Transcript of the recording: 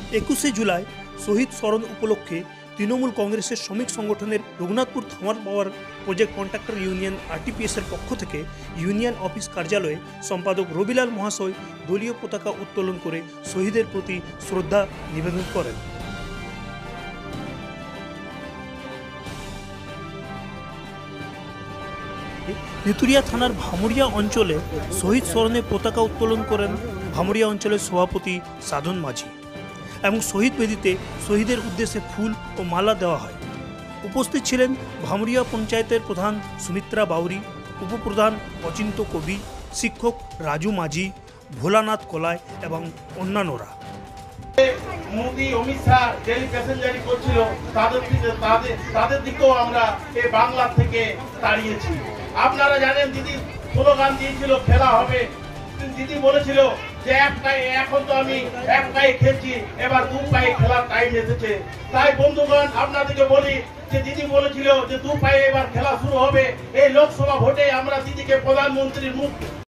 21শে জুলাই শহীদ স্মরণ উপলক্ষে তৃণমূল কংগ্রেসের শ্রমিক সংগঠনের Raghunathpur thermal power project contractor union আরটিপিএসের পক্ষ থেকে ইউনিয়ন অফিস কার্যালয়ে সম্পাদক রবিলাল মহাশয় দলীয় পতাকা উত্তোলন করে শহীদের প্রতি শ্রদ্ধা নিবেদন করেন। তেঁতুলিয়া থানার ভামুরিয়া অঞ্চলে শহীদ স্মরণে পতাকা উত্তোলন করেন ভামুরিয়া অঞ্চলের সভাপতি সাধন মাঝি এবং শহীদ বেদিতে শহীদের উদ্দেশ্যে ফুল ও মালা দেওয়া হয়। উপস্থিত ছিলেন ভামুরিয়া পঞ্চায়েতের প্রধান সুমিত্রা বাউরি, উপপ্রধান অচিন্ত কবি, শিক্ষক রাজু মাঝি, ভোলানাথ কলাই এবং অন্যান্যরা। মোদি অমিত শাহ ডেলি প্যাসেঞ্জারি করছিল, তাদের দিকেও আমরা এই বাংলা থেকে তাড়িয়েছি। আপনারা জানেন দিদি স্লোগান দিয়েছিল খেলা হবে, দিদি বলেছিল যে এক পায়ে, এখন তো আমি এক পায়ে খেলছি, এবার দু পায়ে খেলার টাইম এসেছে। তাই বন্ধুগণ আপনাদেরকে বলি যে দিদি বলেছিল যে দু পায়ে এবার খেলা শুরু হবে। এই লোকসভা ভোটে আমরা দিদিকে প্রধানমন্ত্রীর মুখ